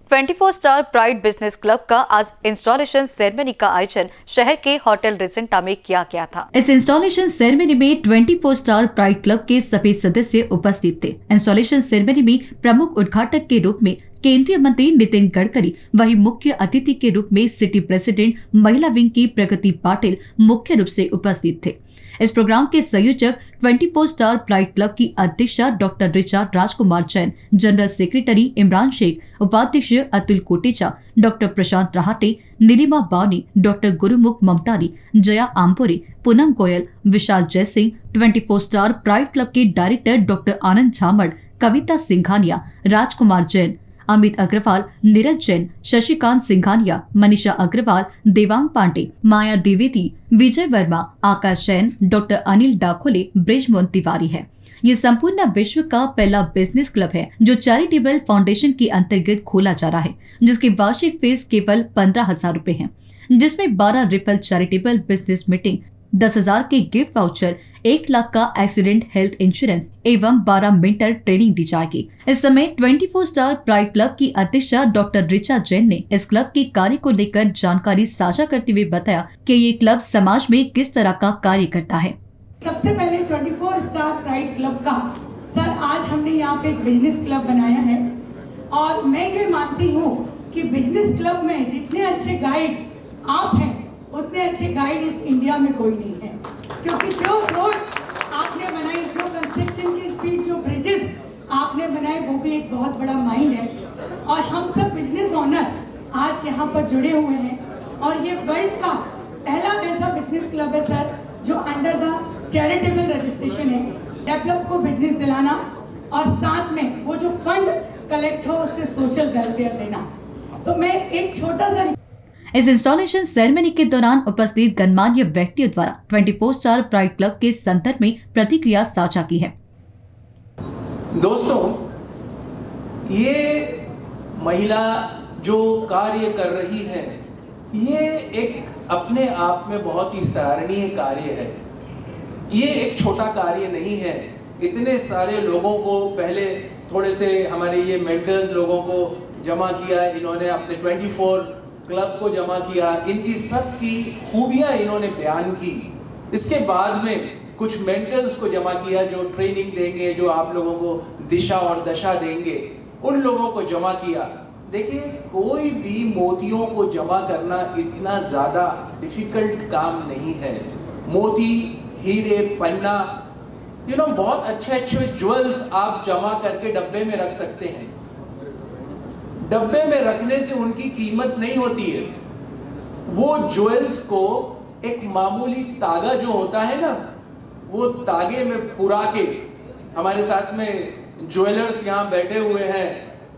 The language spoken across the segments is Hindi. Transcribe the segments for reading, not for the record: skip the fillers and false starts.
24 स्टार प्राइड बिजनेस क्लब का आज इंस्टॉलेशन सेरेमनी का आयोजन शहर के होटल रिजेंटा में किया गया था। इस इंस्टॉलेशन सेरेमनी में 24 स्टार प्राइड क्लब के सभी सदस्य उपस्थित थे। इंस्टॉलेशन सेरेमनी में प्रमुख उद्घाटक के रूप में केंद्रीय मंत्री नितिन गडकरी, वहीं मुख्य अतिथि के रूप में सिटी प्रेसिडेंट महिला विंग की प्रगति पाटिल मुख्य रूप से उपस्थित थे। इस प्रोग्राम के संयोजक 24 स्टार प्राइड क्लब की अध्यक्षा doctor Richa Rajkumar Jain, general secretary Imran Shaikh, उपाध्यक्ष Atul Kotecha, doctor Prashant Rahate, Nilima Bani, doctor Gurumukh Mamtari, Jaya Ampore, Poonam Goyal, Vishal Jaisingh, 24 star pride club के director doctor Anand Jhamad, Kavita Singhania, Rajkumar Jain, Amit Agarwal, Neeraj Jain, Shashikant Singhania, Manisha Agarwal, Devang Pandey, Maya Dwivedi, Vijay Verma, Akash Jain, doctor Anil Dakole, Brijmohan Tiwari है। ये संपूर्ण विश्व का पहला बिजनेस क्लब है जो चैरिटेबल फाउंडेशन के अंतर्गत खोला जा रहा है, जिसकी वार्षिक फीस केवल 15,000 रूपए है, जिसमें 12 रिफल चैरिटेबल बिजनेस मीटिंग, 10,000 के गिफ्ट वाउचर, 1 लाख का एक्सीडेंट हेल्थ इंश्योरेंस एवं 12 मिनट ट्रेनिंग दी जाएगी। इस समय 24 स्टार प्राइड क्लब की अध्यक्षा डॉक्टर ऋचा जैन ने इस क्लब के कार्य को लेकर जानकारी साझा करते हुए बताया कि ये क्लब समाज में किस तरह का कार्य करता है। सबसे पहले 24 स्टार प्राइड क्लब का सर आज हमने यहाँ पे एक बिजनेस क्लब बनाया है और मैं ये मानती हूँ कि बिजनेस क्लब में जितने अच्छे गाइड आप हैं उतने अच्छे गाइड इस इंडिया में कोई नहीं है, क्योंकि जो रोड आपने बनाई, जो कंस्ट्रक्शन की स्पीड, जो ब्रिजेस आपने बनाए, वो भी एक बहुत बड़ा माइंड है। और हम सब बिजनेस ओनर आज यहाँ पर जुड़े हुए हैं और ये वर्ल्ड का पहला ऐसा बिजनेस क्लब है सर जो अंडर द चैरिटेबल रजिस्ट्रेशन है। डेवलप को बिजनेस दिलाना और साथ में वो जो फंड कलेक्ट हो उससे सोशल वेलफेयर देना। तो मैं एक छोटा सा इस इंस्टॉलेशन सेरेमनी के दौरान उपस्थित गणमान्य व्यक्तियों द्वारा 24 स्टार प्राइड क्लब के संदर्भ में प्रतिक्रिया साझा की है। दोस्तों, ये महिला जो कार्य कर रही है, ये एक अपने आप में बहुत ही सराहनीय कार्य है। ये एक छोटा कार्य नहीं है। इतने सारे लोगों को पहले थोड़े से हमारे ये मेंटर्स लोगों को जमा किया, इन्होंने अपने 24 क्लब को जमा किया, इनकी सब की खूबियाँ इन्होंने बयान की। इसके बाद में कुछ मेंटर्स को जमा किया जो ट्रेनिंग देंगे, जो आप लोगों को दिशा और दशा देंगे, उन लोगों को जमा किया। देखिए, कोई भी मोतियों को जमा करना इतना ज़्यादा डिफ़िकल्ट काम नहीं है। मोती, हीरे, पन्ना, बहुत अच्छे अच्छे ज्वेल्स आप जमा करके डब्बे में रख सकते हैं। डब्बे में रखने से उनकी कीमत नहीं होती है। वो ज्वेल्स को एक मामूली तागा जो होता है ना, वो तागे में पुरा के, हमारे साथ में ज्वेलर्स यहाँ बैठे हुए हैं,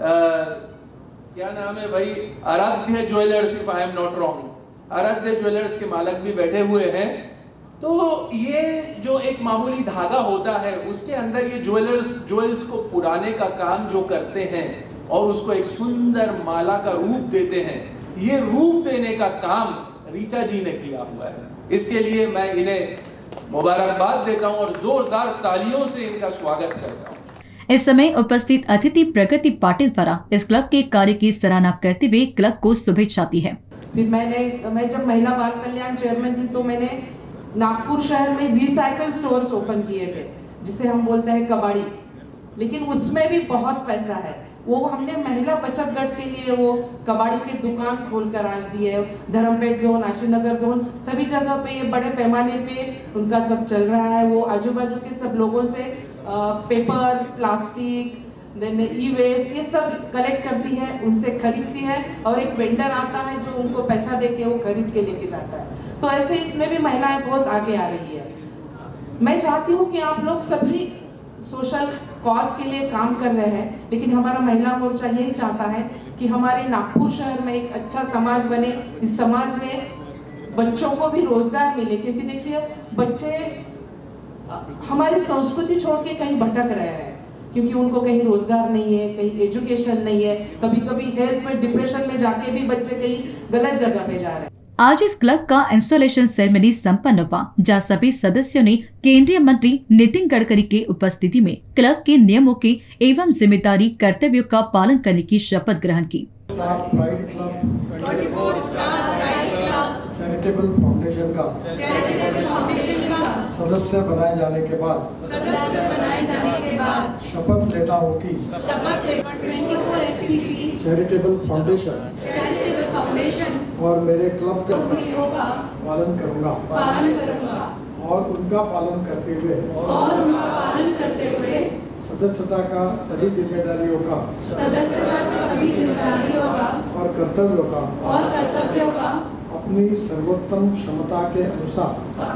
क्या नाम है भाई, Aaradhya jewellers, if I am not wrong, Aaradhya jewellers के मालिक भी बैठे हुए हैं। तो ये जो एक मामूली धागा होता है, उसके अंदर ये ज्वेल्स को पुराने का काम जो करते हैं और उसको एक सुंदर माला का रूप देते हैं, ये रूप देने का काम ऋचा जी ने किया हुआ है। इसके लिए मैं इन्हें मुबारकबाद देता हूं और जोरदार तालियों से इनका स्वागत करता हूं। इस समय उपस्थित अतिथि प्रगति पाटिल द्वारा इस क्लब के कार्य की सराहना करते हुए क्लब को शुभेच्छा दी है। फिर मैं जब महिला बाल कल्याण चेयरमैन थी तो मैंने नागपुर शहर में रिसाइकल स्टोर्स ओपन किए थे, जिसे हम बोलते हैं कबाड़ी, लेकिन उसमें भी बहुत पैसा है। वो हमने महिला बचत गट के लिए वो कबाड़ी की दुकान खोलकर आज दी है। धर्मपेट जोन, आशीनगर जोन, सभी जगह पे ये बड़े पैमाने पे उनका सब चल रहा है। वो आजू बाजू के सब लोगों से paper, plastic, then E waste, ये सब कलेक्ट करती है, उनसे खरीदती है और एक वेंडर आता है जो उनको पैसा दे के वो खरीद के लेके जाता है। तो ऐसे इसमें भी महिलाएं बहुत आगे आ रही है। मैं चाहती हूँ कि आप लोग सभी सोशल कॉज के लिए काम कर रहे हैं, लेकिन हमारा महिला मोर्चा यही चाहता है कि हमारे नागपुर शहर में एक अच्छा समाज बने, इस समाज में बच्चों को भी रोजगार मिले। क्योंकि देखिए, बच्चे हमारी संस्कृति छोड़ के कहीं भटक रहे हैं, क्योंकि उनको कहीं रोजगार नहीं है, कहीं एजुकेशन नहीं है, कभी कभी हेल्थ में डिप्रेशन में जाके भी बच्चे कहीं गलत जगह पे जा रहे हैं। आज इस क्लब का इंस्टॉलेशन सेरेमनी संपन्न हुआ, जहाँ सभी सदस्यों ने केंद्रीय मंत्री नितिन गडकरी के उपस्थिति में क्लब के नियमों के एवं जिम्मेदारी कर्तव्यों का पालन करने की शपथ ग्रहण की। Star pride club charitable foundation का सदस्य बनाए जाने के बाद शपथ लेता हूँ कि चैरिटेबल फाउंडेशन और मेरे क्लब का पालन करूँगा और उनका पालन करते हुए सदस्यता का सभी जिम्मेदारियों का और कर्तव्यों का अपनी सर्वोत्तम क्षमता के अनुसार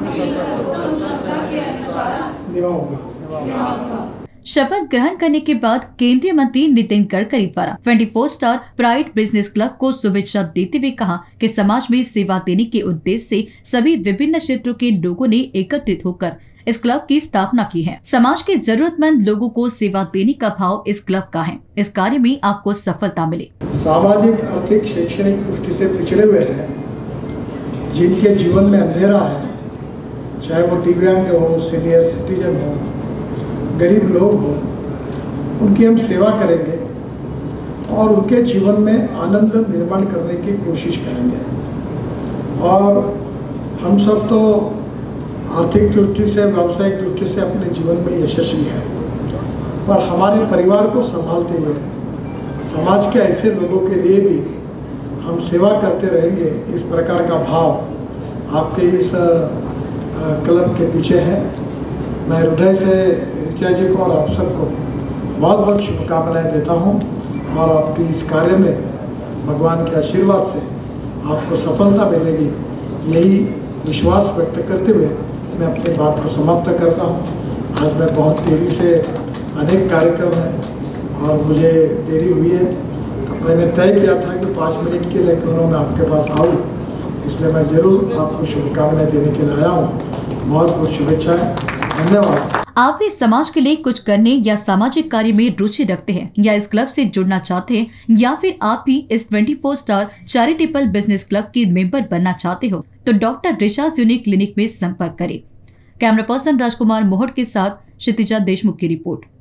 निभाऊंगा। शपथ ग्रहण करने के बाद केंद्रीय मंत्री नितिन गडकरी द्वारा 24 स्टार प्राइड बिजनेस क्लब को शुभेच्छा देते हुए कहा कि समाज में सेवा देने के उद्देश्य से सभी विभिन्न क्षेत्रों के लोगों ने एकत्रित होकर इस क्लब की स्थापना की है। समाज के जरूरतमंद लोगों को सेवा देने का भाव इस क्लब का है। इस कार्य में आपको सफलता मिले। सामाजिक, आर्थिक, शैक्षणिक दृष्टि से पिछड़े हुए हैं, जिनके जीवन में अंधेरा है, चाहे वो दिव्यांग हो, सीनियर सिटीजन हो, गरीब लोग हो, उनकी हम सेवा करेंगे और उनके जीवन में आनंद निर्माण करने की कोशिश करेंगे। और हम सब तो आर्थिक दृष्टि से, व्यावसायिक दृष्टि से अपने जीवन में यशस्वी है, और हमारे परिवार को संभालते हुए समाज के ऐसे लोगों के लिए भी हम सेवा करते रहेंगे। इस प्रकार का भाव आपके इस क्लब के पीछे है। मैं हृदय से ऋचा जी को और आप सबको बहुत बहुत शुभकामनाएं देता हूं, और आपकी इस कार्य में भगवान के आशीर्वाद से आपको सफलता मिलेगी, यही विश्वास व्यक्त करते हुए मैं अपनी बात को समाप्त करता हूं। आज मैं बहुत देरी से, अनेक कार्यक्रम हैं और मुझे देरी हुई है, तो मैंने तय किया था कि 5 मिनट के लिए क्यों मैं आपके पास आऊँ, इसलिए मैं ज़रूर आपको शुभकामनाएं देने के लिए आया हूँ। बहुत बहुत शुभेच्छाएं, धन्यवाद। आप भी समाज के लिए कुछ करने या सामाजिक कार्य में रुचि रखते हैं या इस क्लब से जुड़ना चाहते हैं, या फिर आप भी इस 24 स्टार चैरिटेबल बिजनेस क्लब के मेंबर बनना चाहते हो, तो डॉक्टर ऋचाज यूनिक क्लिनिक में संपर्क करें। कैमरा पर्सन राजकुमार मोहट के साथ क्षितिजा देशमुख की रिपोर्ट।